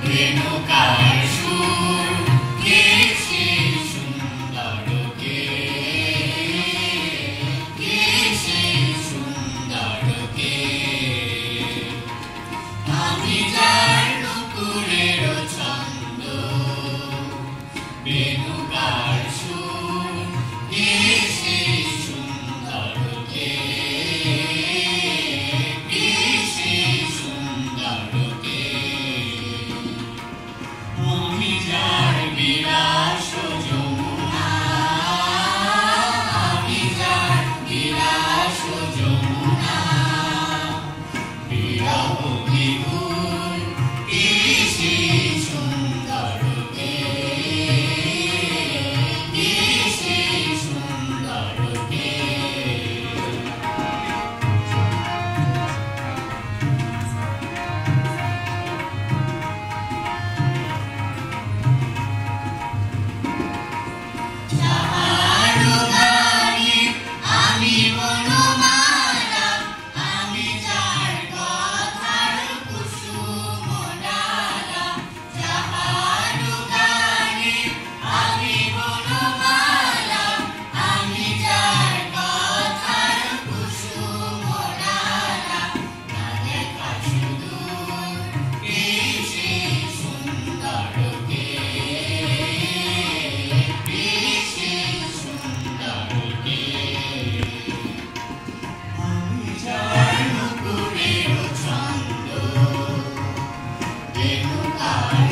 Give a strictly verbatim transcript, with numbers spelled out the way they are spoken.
রেণুকার সুর কে সেই সুন্দর কে কে সেই সুন্দর কে আমি যার নুপুরের ছন্দ রেণুকার সুর কে সেই সুন্দর কে কে সেই সুন্দর কে আমি যার বিলাস যমুনা আমি যার বিলাস যমুনা বিরহ বিভুর কে সেই সুন্দর কে কে সেই সুন্দর কে আমি বনমালা আমি যার কথার কুসুম ডালা যাহার গানে আমি বনমালা আমি যার কথার কুসুম ডালা না দেখা শুধু কে সেই সুন্দর কে কে সেই সুন্দর কে আমি যার নুপুরের ছন্দ রেণুকার